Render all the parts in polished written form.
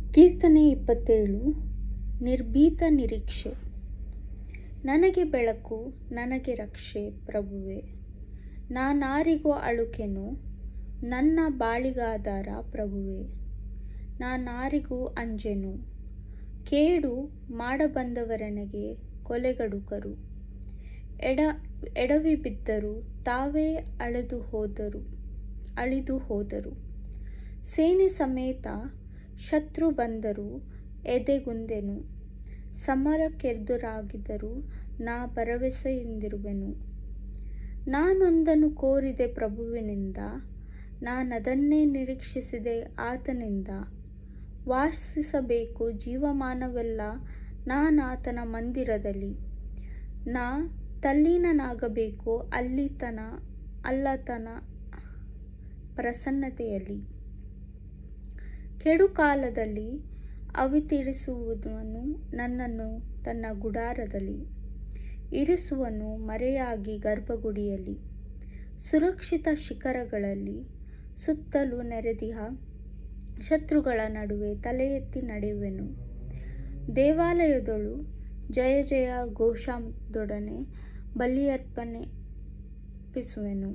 ಕೀರ್ತನೆ 27. ನಿರ್ಭೀತ ನಿರೀಕ್ಷೆ. ನನಗೆ ಬೆಳಕು, ನನಗೆ ರಕ್ಷೆ ಪ್ರಭುವೇ. ನಾನಾರಿಗೂ ಅಳುಕೆನು, ನನ್ನ ಬಾಳಿಗಾಧಾರ ಪ್ರಭುವೇ. ನಾನಾರಿಗೂ ಅಂಜೆನು, ಕೇಡು ಮಾಡಬಂದವರೆನಗೆ ಕೊಲೆಗಡುಕರು. ಎಡವಿ ಬಿದ್ದರು, ತಾವೇ ಅಳಿದು ಹೋದರು. ಸೇನೆ ಸಮೇತ ಶತ್ರು ಬಂದರು, ಎದೆಗುಂದೆನು. ಸಮರಕ್ಕೆದುರಾಗಿದ್ದರು, ನಾ ಭರವಸೆಯಿಂದಿರುವೆನು. ನಾನೊಂದನ್ನು ಕೋರಿದೆ ಪ್ರಭುವಿನಿಂದ, ನಾನದನ್ನೇ ನಿರೀಕ್ಷಿಸಿದೆ ಆತನಿಂದ. ವಾಸಿಸಬೇಕು ಜೀವಮಾನವೆಲ್ಲ ನಾನಾತನ ಮಂದಿರದಲ್ಲಿ. ನಾ ತಲ್ಲೀನನಾಗಬೇಕು ಅಲ್ಲತನ ಪ್ರಸನ್ನತೆಯಲ್ಲಿ. ಕೆಡುಕಾಲದಲ್ಲಿ ಅವಿತಿರಿಸುವವನು ನನ್ನನ್ನು ತನ್ನ ಗುಡಾರದಲ್ಲಿ ಇರಿಸುವನು, ಮರೆಯಾಗಿ ಗರ್ಭಗುಡಿಯಲ್ಲಿ. ಸುರಕ್ಷಿತ ಶಿಖರಗಳಲ್ಲಿ ಸುತ್ತಲೂ ನೆರೆದಿಹ ಶತ್ರುಗಳ ನಡುವೆ ತಲೆ ಎತ್ತಿ ನಡೆಯುವೆನು. ದೇವಾಲಯದೊಳು ಜಯ ಜಯ ಘೋಷದೊಡನೆ ಬಲಿಯರ್ಪಿಸುವೆನು.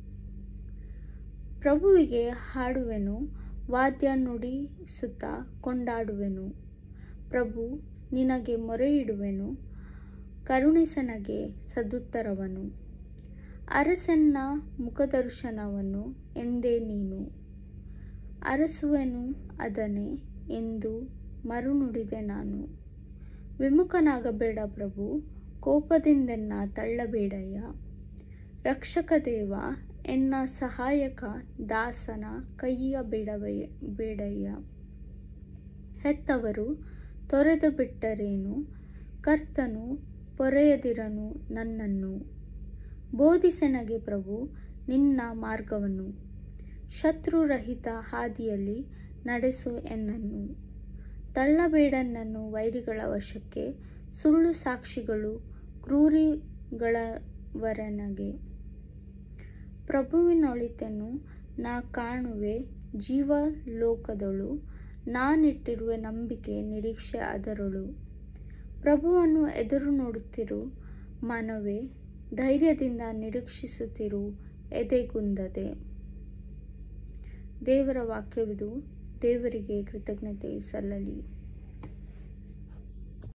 ಪ್ರಭುವಿಗೆ ಹಾಡುವೆನು, ವಾದ್ಯ ನುಡಿಸುತ್ತಾ ಕೊಂಡಾಡುವೆನು. ಪ್ರಭು, ನಿನಗೆ ಮೊರೆಯಿಡುವೆನು, ಕರುಣಿಸನಗೆ ಸದುತ್ತರವನ್ನು. ಅರಸೆನ್ನ ಮುಖದರ್ಶನವನ್ನು ಎಂದೇ ನೀನು. ಅರಸುವೆನು ಅದನ್ನೇ ಎಂದು ಮರುನುಡಿದೆ ನಾನು. ವಿಮುಖನಾಗಬೇಡ ಪ್ರಭು, ಕೋಪದಿಂದೆನ್ನ ತಳ್ಳಬೇಡಯ್ಯ. ರಕ್ಷಕ ದೇವ, ಎನ್ನ ಸಹಾಯಕ ದಾಸನ ಕೈಯ ಬಿಡಬೇಡಯ್ಯ. ಹೆತ್ತವರು ತೊರೆದು ಬಿಟ್ಟರೇನು, ಕರ್ತನು ಪೊರೆಯದಿರನು ನನ್ನನ್ನು. ಬೋಧಿಸೆನಗೆ ಪ್ರಭು ನಿನ್ನ ಮಾರ್ಗವನ್ನು, ಶತ್ರುರಹಿತ ಹಾದಿಯಲ್ಲಿ ನಡೆಸು ಎನ್ನನ್ನು. ತಳ್ಳಬೇಡನ್ನನ್ನು ವೈರಿಗಳ ವಶಕ್ಕೆ, ಸುಳ್ಳು ಸಾಕ್ಷಿಗಳು ಕ್ರೂರಿಗಳವರೆನಗೆ. ಪ್ರಭುವಿನೊಳಿತೆನು ನಾ ಕಾಣುವೆ ಜೀವಲೋಕದೊಳು, ನಾನಿಟ್ಟಿರುವೆ ನಂಬಿಕೆ ನಿರೀಕ್ಷೆ ಅದರೊಳು. ಪ್ರಭುವನ್ನು ಎದುರು ನೋಡುತ್ತಿರು ಮನವೇ, ಧೈರ್ಯದಿಂದ ನಿರೀಕ್ಷಿಸುತ್ತಿರು ಎದೆಗುಂದದೆ. ದೇವರ ವಾಕ್ಯವಿದು. ದೇವರಿಗೆ ಕೃತಜ್ಞತೆ ಸಲ್ಲಲಿ.